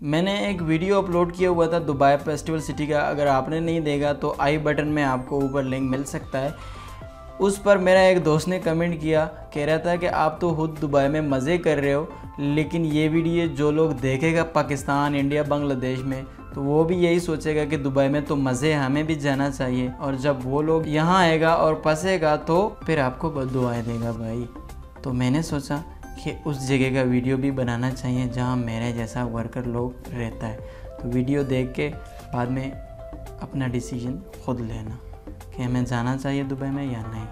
मैंने एक video upload किया हुआ था दुबई फेस्टिवल सिटी का, अगर आपने नहीं देखा तो आई बटन में आपको ऊपर लिंक मिल सकता है। उस पर मेरा एक दोस्त ने कमेंट किया, कह रहा था कि आप तो खुद दुबई में मज़े कर रहे हो, लेकिन ये वीडियो जो लोग देखेगा पाकिस्तान, इंडिया, बांग्लादेश में, तो वो भी यही सोचेगा कि दुबई में तो मज़े, हमें भी जाना चाहिए। और जब वो लोग यहाँ आएगा और फंसेगा तो फिर आपको बद्दुआएं देगा भाई। तो मैंने सोचा कि उस जगह का वीडियो भी बनाना चाहिए जहाँ मेरे जैसा वर्कर लोग रहता है। तो वीडियो देख के बाद में अपना डिसीजन खुद लेना कि हमें जाना चाहिए दुबई में या नहीं।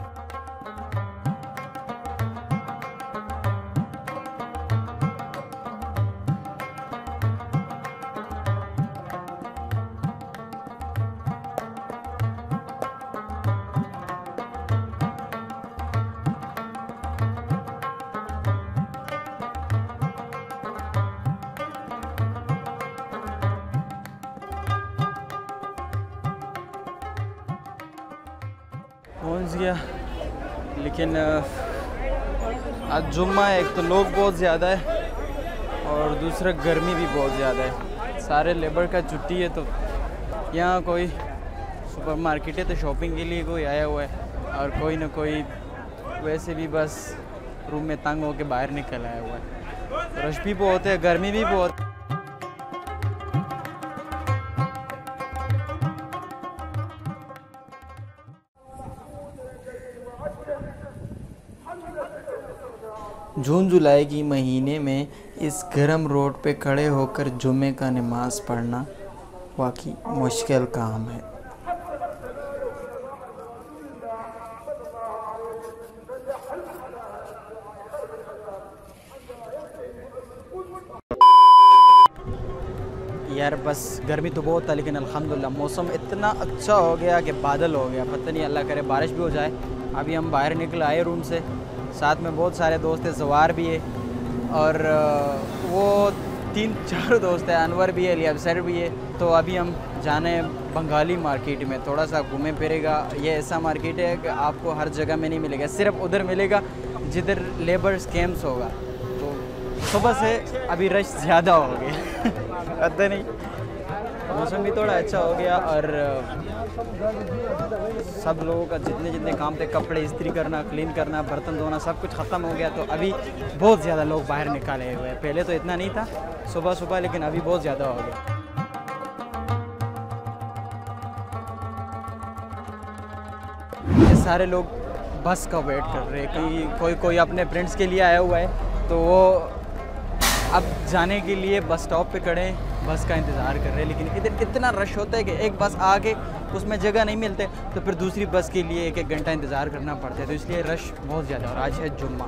पहुंच गया, लेकिन आज जुम्मा है, एक तो लोग बहुत ज़्यादा है और दूसरा गर्मी भी बहुत ज़्यादा है। सारे लेबर का छुट्टी है, तो यहाँ कोई सुपरमार्केट है तो शॉपिंग के लिए कोई आया हुआ है और कोई ना कोई वैसे भी बस रूम में तंग होकर बाहर निकल आया हुआ है। रश भी बहुत है, गर्मी भी बहुत। जून जुलाई की महीने में इस गर्म रोड पे खड़े होकर जुम्मे का नमाज पढ़ना वाकई मुश्किल काम है। यार बस गर्मी तो बहुत था, लेकिन अल्हम्दुलिल्लाह मौसम इतना अच्छा हो गया कि बादल हो गया, पता नहीं अल्लाह करे बारिश भी हो जाए। अभी हम बाहर निकल आए रूम से, साथ में बहुत सारे दोस्त हैं, सवार भी है और वो 3-4 दोस्त हैं, अनवर भी है, लियाबसर भी है। तो अभी हम जाने बंगाली मार्केट में, थोड़ा सा घूमे फिरेगा। ये ऐसा मार्केट है कि आपको हर जगह में नहीं मिलेगा, सिर्फ उधर मिलेगा जिधर लेबर स्कैम्स होगा। तो सुबह से अभी रश ज़्यादा हो गया पता नहीं, मौसम भी थोड़ा अच्छा हो गया और सब लोगों का जितने काम थे, कपड़े इस्त्री करना, क्लीन करना, बर्तन धोना, सब कुछ ख़त्म हो गया। तो अभी बहुत ज़्यादा लोग बाहर निकाले हुए हैं, पहले तो इतना नहीं था सुबह, लेकिन अभी बहुत ज़्यादा हो गया। ये सारे लोग बस का वेट कर रहे हैं कि कोई अपने फ्रेंड्स के लिए आया हुआ है, तो वो अब जाने के लिए बस स्टॉप पे खड़े हैं, बस का इंतज़ार कर रहे हैं। लेकिन इधर इतना रश होता है कि एक बस आके उसमें जगह नहीं मिलते, तो फिर दूसरी बस के लिए 1-1 घंटा इंतज़ार करना पड़ता है। तो इसलिए रश बहुत ज़्यादा और आज है जुम्मा।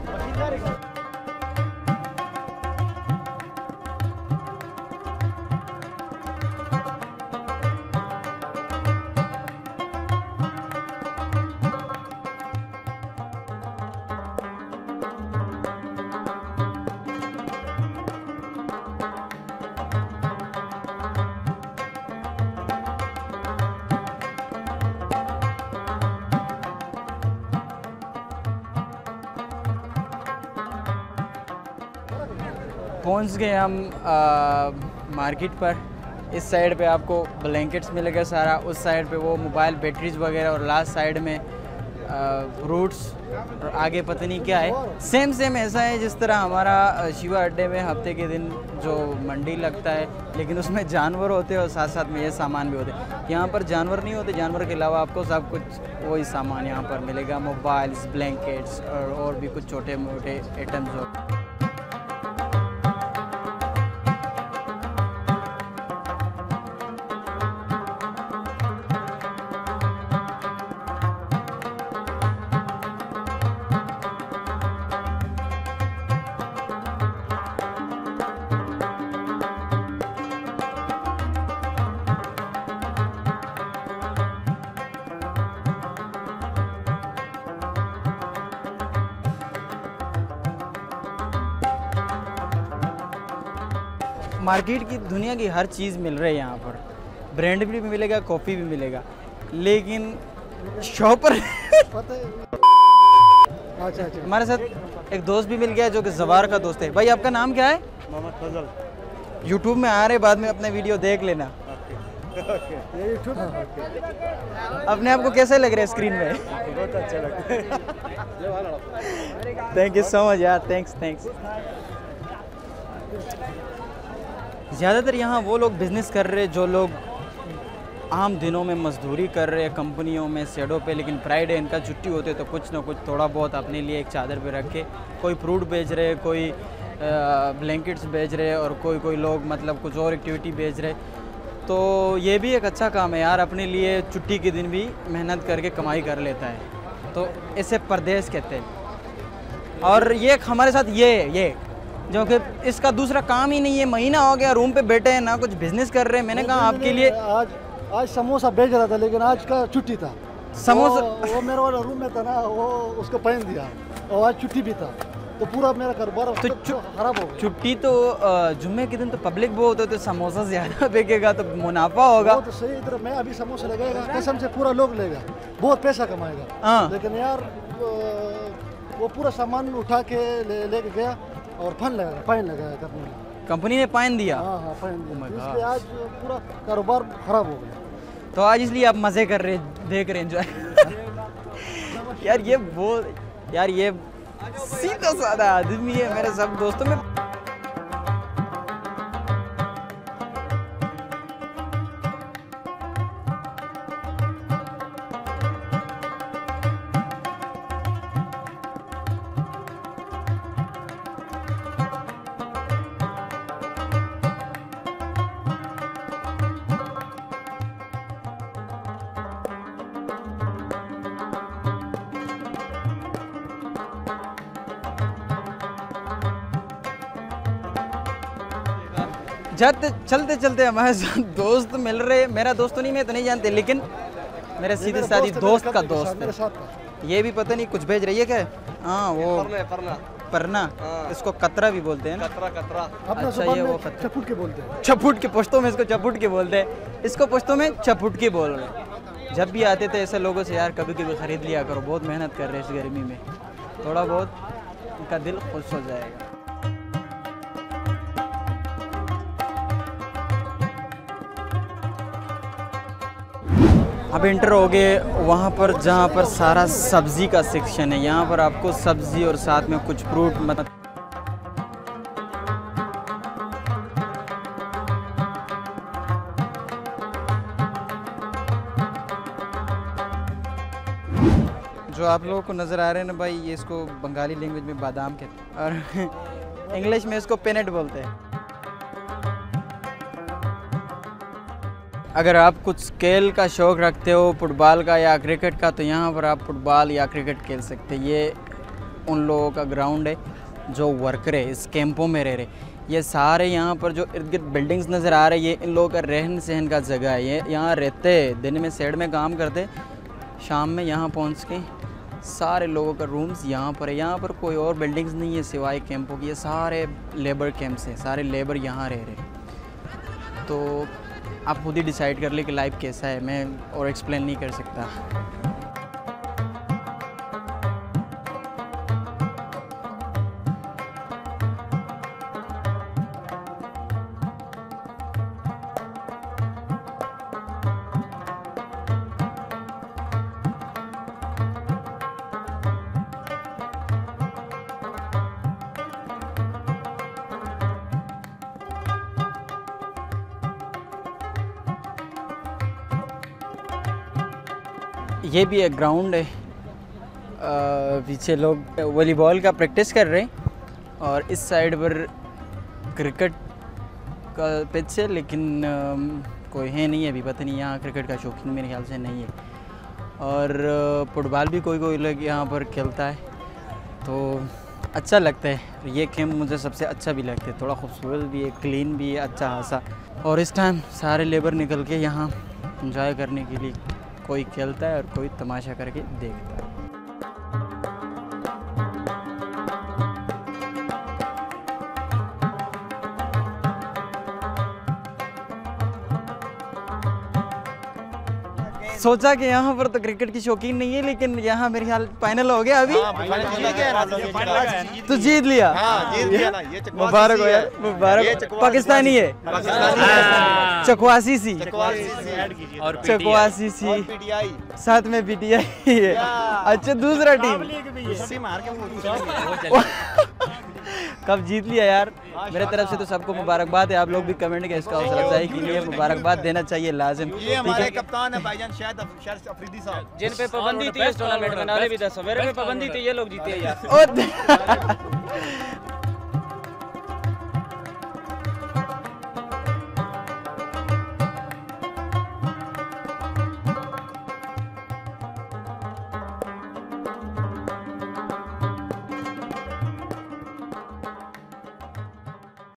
पहुंच गए हम मार्केट पर। इस साइड पे आपको ब्लैंकेट्स मिलेगा सारा, उस साइड पे वो मोबाइल बैटरीज वगैरह, और लास्ट साइड में फ्रूट्स, और आगे पता नहीं क्या है। सेम ऐसा है जिस तरह हमारा शिवा अड्डे में हफ्ते के दिन जो मंडी लगता है, लेकिन उसमें जानवर होते हैं और साथ साथ में ये सामान भी होते हैं। यहाँ पर जानवर नहीं होते, जानवर के अलावा आपको सब कुछ वही सामान यहाँ पर मिलेगा, मोबाइल्स, ब्लैंकेट्स और भी कुछ छोटे मोटे आइटम्स हो। मार्केट की दुनिया की हर चीज़ मिल रही है यहाँ पर, ब्रांड भी मिलेगा, कॉफ़ी भी मिलेगा, लेकिन शॉपर अच्छा हमारे साथ एक दोस्त भी मिल गया जो कि जवार का दोस्त है। भाई आपका नाम क्या है? मोहम्मद फजल। यूट्यूब में आ रहे, बाद में अपने वीडियो देख लेना। ये यूट्यूब अपने आप को कैसे लग रहा है स्क्रीन में? बहुत अच्छा लगता है। थैंक यू सो मच यार, थैंक्स। ज़्यादातर यहाँ वो लोग बिज़नेस कर रहे जो लोग आम दिनों में मजदूरी कर रहे हैं कंपनियों में, शेडों पे, लेकिन फ्राइडे इनका छुट्टी होती है तो कुछ ना कुछ थोड़ा बहुत अपने लिए एक चादर पे रख के कोई फ्रूट बेच रहे, कोई ब्लैंकेट्स बेच रहे, और कोई लोग मतलब कुछ और एक्टिविटी बेच रहे। तो ये भी एक अच्छा काम है यार, अपने लिए छुट्टी के दिन भी मेहनत करके कमाई कर लेता है, तो इसे परदेश कहते हैं। और ये हमारे साथ ये जो कि इसका दूसरा काम ही नहीं है, महीना हो गया रूम पे बैठे हैं, ना कुछ बिजनेस कर रहे हैं। मैंने कहा आपके लिए आज समोसा बेच रहा था, लेकिन आज का छुट्टी था। समोसा वो मेरे वाला रूम में था ना, वो उसको पहन दिया और आज छुट्टी भी था, तो पूरा मेरा कारोबार तो खराब हो गया। छुट्टी तो जुम्मे के दिन तो पब्लिक बहुत होते, तो समोसा ज़्यादा बिकेगा तो मुनाफा होगा। तो सही, इधर मैं अभी समोसा लगाएगा कसम से पूरा लोग लेगा, बहुत पैसा कमाएगा। हाँ, लेकिन यार वो पूरा सामान उठा के लेके गया और फाइन लगाया कंपनी ने फाइन दिया। हाँ फाइन दिया, इसलिए आज पूरा कारोबार खराब हो गया। तो आज इसलिए आप मज़े कर रहे, देख रहे, एंजॉय। यार ये सीधा साधा आदमी है मेरे सब दोस्तों में। चलते चलते हमारे साथ दोस्त मिल रहे। मेरा दोस्त तो नहीं, मैं तो नहीं जानते, लेकिन मेरे सीधे साधी दोस्त का दोस्त है। ये भी पता नहीं कुछ भेज रही है क्या? हाँ वो परना, इसको कतरा भी बोलते हैं ना। कतरा अच्छा, ये वो चपुट के बोलते हैं। चपुट के पश्तो में इसको चपुट के बोलते हैं, इसको पश्तो में चपुट के बोल रहे हैं। जब भी आते थे ऐसे लोगों से यार कभी कभी ख़रीद लिया करो, बहुत मेहनत कर रहे हैं इस गर्मी में, थोड़ा बहुत उनका दिल खुश हो जाएगा। अब इंटर हो गए वहाँ पर जहाँ पर सारा सब्ज़ी का सेक्शन है। यहाँ पर आपको सब्ज़ी और साथ में कुछ फ्रूट मतलब जो आप लोगों को नज़र आ रहे हैं ना भाई, ये इसको बंगाली लैंग्वेज में बादाम कहते हैं और इंग्लिश में इसको पेनेट बोलते हैं। अगर आप कुछ खेल का शौक़ रखते हो, फुटबॉल का या क्रिकेट का, तो यहाँ पर आप फुटबॉल या क्रिकेट खेल सकते हैं। ये उन लोगों का ग्राउंड है जो वर्कर है, इस कैंपों में रह रहे। ये सारे यहाँ पर जो इर्द गिर्द बिल्डिंग्स नज़र आ रही है, ये इन लोगों का रहन सहन का जगह है। ये यहाँ रहते, दिन में शेड में काम करते, शाम में यहाँ पहुँच के सारे लोगों का रूम्स यहाँ पर है। यहाँ पर कोई और बिल्डिंग्स नहीं है सिवाय कैंपों की। ये सारे लेबर कैंप्स हैं, सारे लेबर यहाँ रह रहे। तो आप खुद ही डिसाइड कर ले कि लाइफ कैसा है, मैं और एक्सप्लेन नहीं कर सकता। ये भी एक ग्राउंड है, पीछे लोग वॉलीबॉल का प्रैक्टिस कर रहे हैं और इस साइड पर क्रिकेट का पिच है, लेकिन कोई है नहीं अभी, पता नहीं यहाँ क्रिकेट का शौकीन मेरे ख्याल से नहीं है। और फुटबॉल भी कोई लोग यहाँ पर खेलता है, तो अच्छा लगता है। ये कैंप मुझे सबसे अच्छा भी लगता है, थोड़ा खूबसूरत भी है, क्लीन भी है, अच्छा खासा। और इस टाइम सारे लेबर निकल के यहाँ एंजॉय करने के लिए, कोई खेलता है और कोई तमाशा करके देखता है। सोचा कि यहाँ पर तो क्रिकेट की शौकीन नहीं है, लेकिन यहाँ मेरे ख्याल फाइनल हो गया अभी। तो जीत लिया, मुबारक हो यार, मुबारक। पाकिस्तानी है, चकवासी सी, चकवासी सी, साथ में PTI है। अच्छा दूसरा टीम कब जीत लिया यार। मेरे तरफ से तो सबको मुबारकबाद है। आप लोग भी कमेंट के इसका हौसला अफजाई के लिए मुबारकबाद देना चाहिए लाजिम। ये हमारे कप्तान है भाईजान शायद अफरीदी साहब, जिन पे पाबंदी थी इस टूर्नामेंट में, नाले भी 10 मेरे पे पाबंदी थी, ये लोग जीते यार।